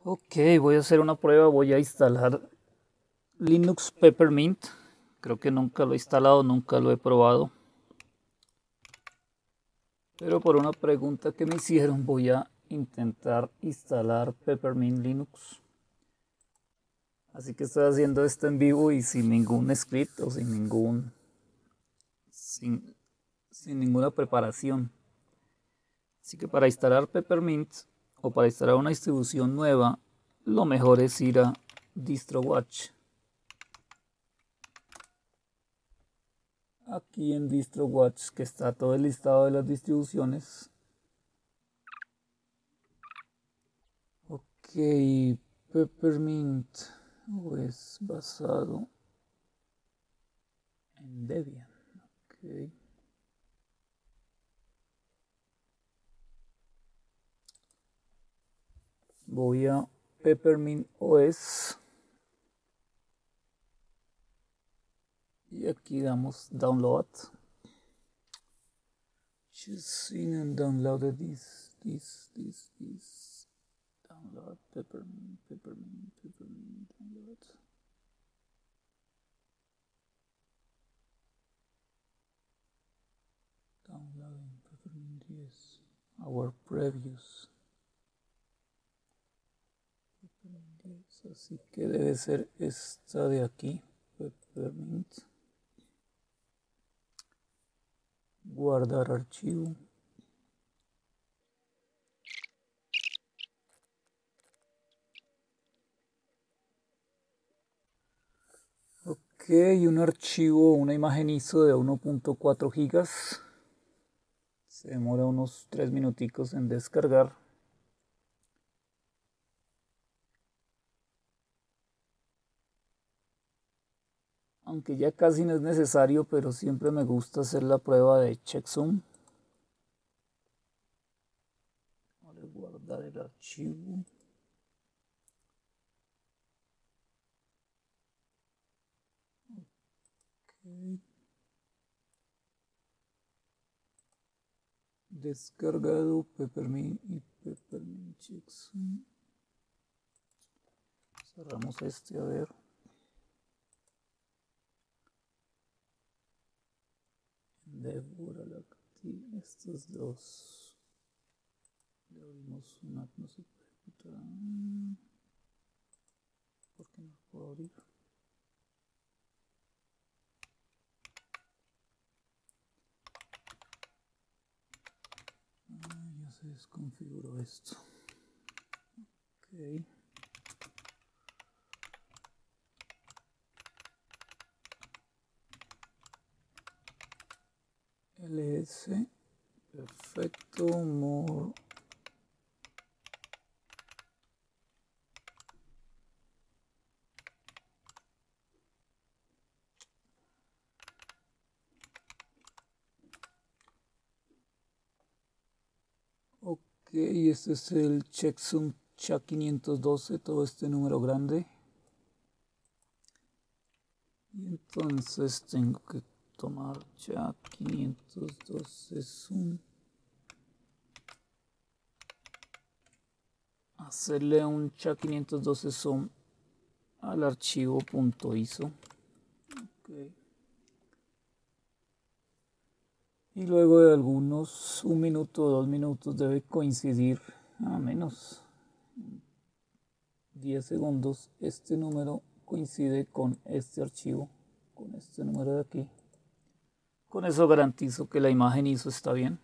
Ok, voy a hacer una prueba, voy a instalar Linux Peppermint. Creo que nunca lo he instalado, nunca lo he probado. Pero por una pregunta que me hicieron voy a intentar instalar Peppermint Linux. Así que estoy haciendo esto en vivo y sin ningún script o sin ninguna preparación. Así que para instalar Peppermint o para instalar una distribución nueva, lo mejor es ir a DistroWatch. Aquí en DistroWatch, que está todo el listado de las distribuciones. Ok, Peppermint es basado en Debian. Okay. Voy a Peppermint OS y aquí damos download. Choosing and downloaded this. Download Peppermint, download. Downloading Peppermint, yes. Our previews. Así que debe ser esta de aquí, Peppermint. Guardar archivo. Ok, un archivo, una imagen ISO de 1.4 gigas. Se demora unos 3 minuticos en descargar. Aunque ya casi no es necesario, pero siempre me gusta hacer la prueba de checksum. Voy a guardar el archivo. Okay. Descargado Peppermint y Peppermint checksum. Cerramos este a ver. Devora estos dos. Le abrimos una, no se puede ejecutar. ¿Por qué no puedo abrir? Ya se desconfiguró esto. Ok. ls, perfecto, more. Ok, este es el checksum SHA-512, todo este número grande. Y entonces tengo que tomar SHA-512 zoom. Hacerle un SHA-512 zoom al archivo .iso. Okay. Y luego de algunos 1 minuto o 2 minutos debe coincidir a menos 10 segundos. Este número coincide con este archivo, con este número de aquí. Con eso garantizo que la imagen ISO está bien.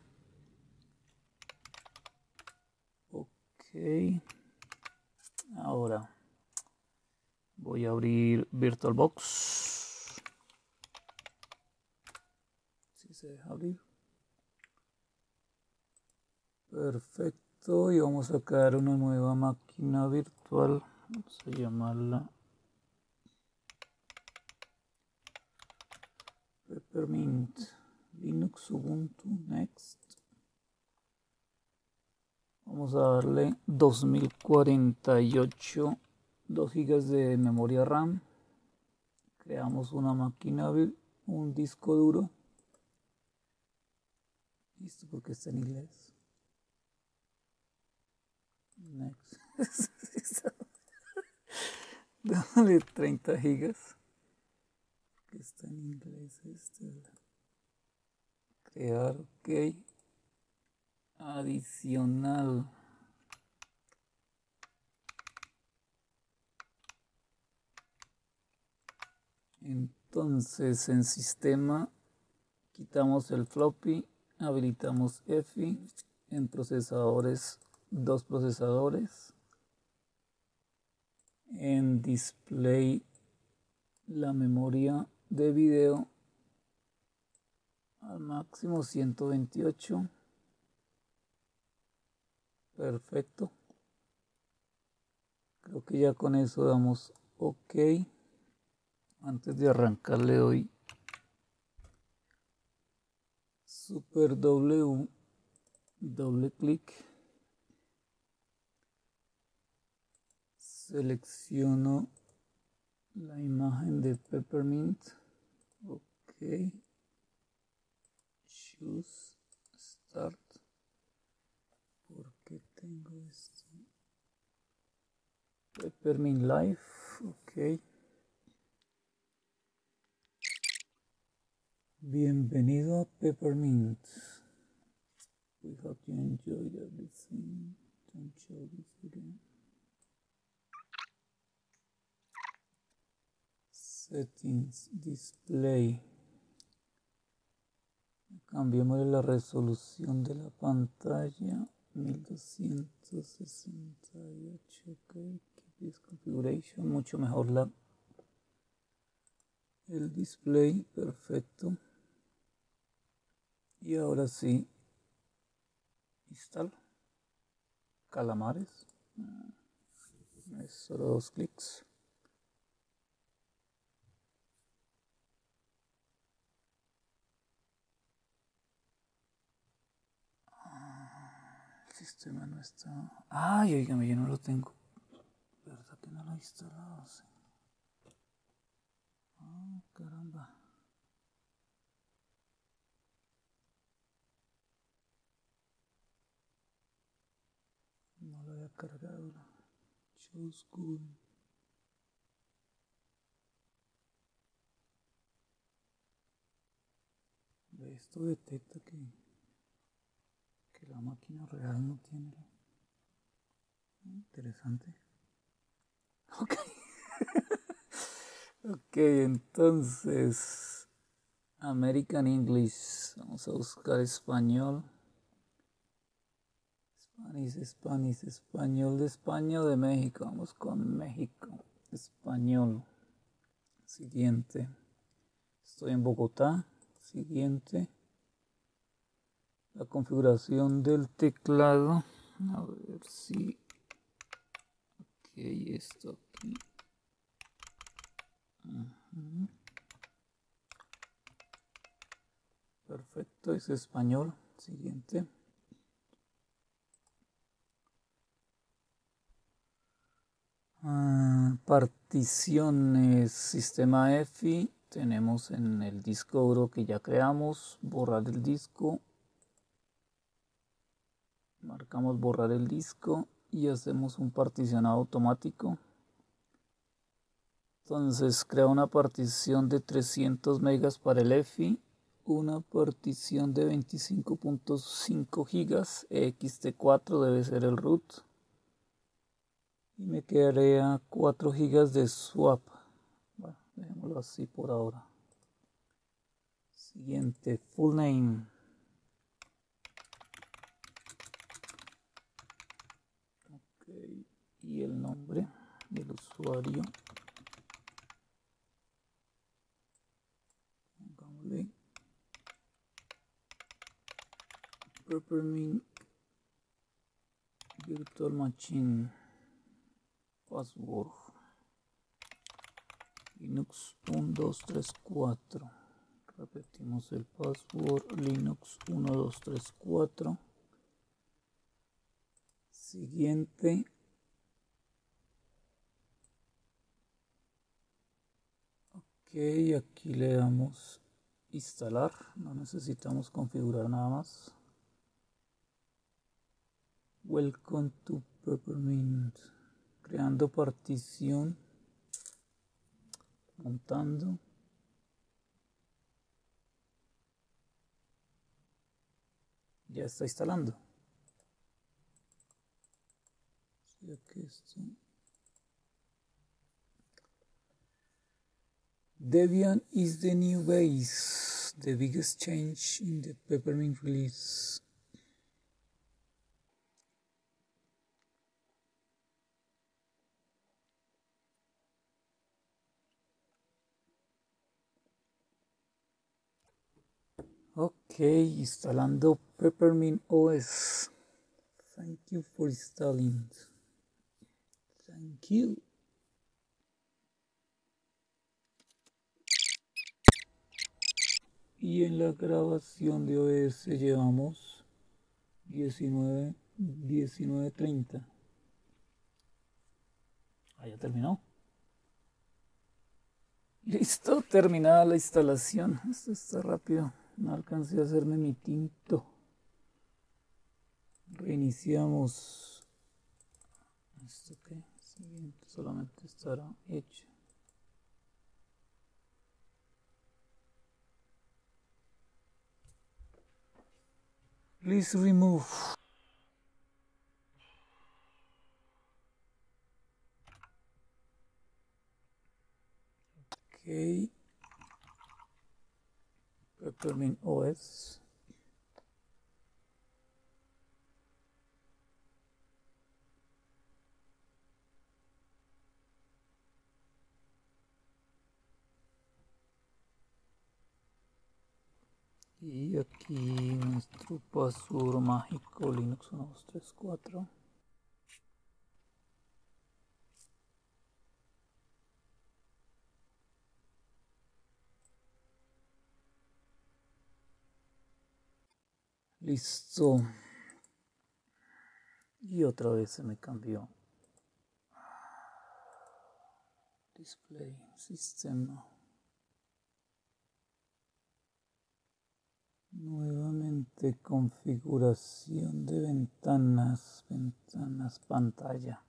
Ok. Ahora voy a abrir VirtualBox. Si se deja abrir. Perfecto. Y vamos a crear una nueva máquina virtual. Vamos a llamarla Peppermint Linux Ubuntu Next. Vamos a darle 2048, 2 GB de memoria RAM. Creamos una máquina, un disco duro. Listo, porque está en inglés. Next. Dale 30 gigas. Que está en inglés este. Crear, ok. Adicional. Entonces en sistema quitamos el floppy, habilitamos EFI, en procesadores 2 procesadores, en display la memoria de video al máximo 128, perfecto, creo que ya con eso damos ok. Antes de arrancar le doy Super W, doble clic, selecciono la imagen de Peppermint, ok, choose start, porque tengo esto, Peppermint Live, ok. Bienvenido a Peppermint. We hope you enjoyed everything. Don't show this again. Settings, display. Cambiemos la resolución de la pantalla. 1268, ok. Keep this configuration. Mucho mejor el display, perfecto. Y ahora sí, instalo Calamares. Es solo 2 clics. El sistema no está. Ay, oígame, yo no lo tengo. ¿Verdad que no lo he instalado? Sí. Ah, caramba. No lo había cargado. Choose Google. Esto detecta que la máquina real no tiene. Interesante. Ok. Ok, entonces. American English. Vamos a buscar español. Español de España o de México. Vamos con México. Español. Siguiente. Estoy en Bogotá. Siguiente. La configuración del teclado. A ver si. Ok, esto aquí. Perfecto, es español. Siguiente. Particiones, sistema EFI. Tenemos en el disco duro que ya creamos. Borrar el disco. Marcamos borrar el disco y hacemos un particionado automático. Entonces crea una partición de 300 megas para el EFI, una partición de 25.5 gigas, ext4 debe ser el root, y me quedaría 4 gigas de swap. Bueno, dejémoslo así por ahora. Siguiente, full name. Ok, y el nombre del usuario. Pongámosle Peppermint Virtual Machine. Password. Linux 1234. Repetimos el password. Linux 1234. Siguiente. Ok, aquí le damos instalar. No necesitamos configurar nada más. Welcome to Peppermint. Creando partición. montando. Ya está instalando. Debian is the new base, the biggest change in the Peppermint release. Ok, instalando Peppermint OS. Thank you for installing. Thank you. Y en la grabación de OS llevamos 19:30. Ya terminó. Listo, terminada la instalación. Esto está rápido. No alcancé a hacerme mi tinto. Reiniciamos. Esto que siguiente solamente estará hecho. Please remove. Ok. Peppermint OS. Y aquí nuestro password mágico Linux 1234. Listo. Y otra vez se me cambió. Display, sistema. Nuevamente configuración de ventanas, pantalla.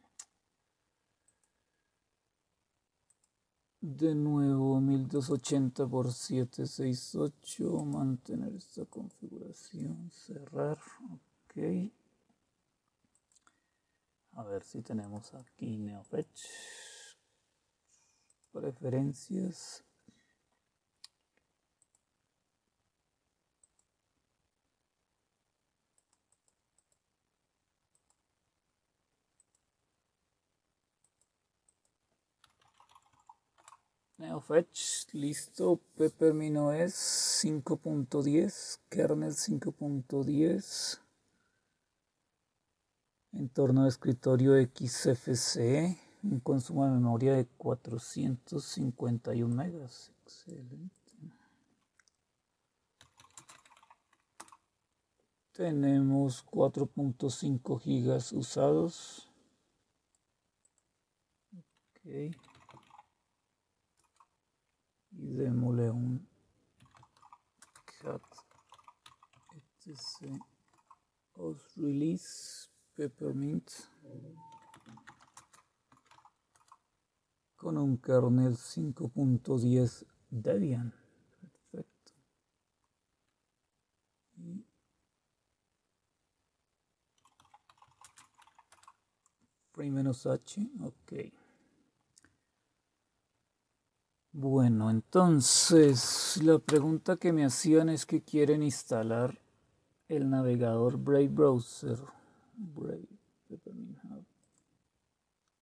De nuevo 1280 por 768, mantener esta configuración, cerrar, ok. A ver si tenemos aquí NeoFetch, preferencias. NeoFetch, listo. Peppermint OS 5.10, kernel 5.10, entorno de escritorio XFCE, un consumo de memoria de 451 megas. Excelente. Tenemos 4.5 gigas usados. Ok. Y démosle un cat etc os release peppermint con un kernel 5.10 Debian. Perfecto. Y -H, ok. Bueno, entonces la pregunta que me hacían es que quieren instalar el navegador Brave Browser. Brave.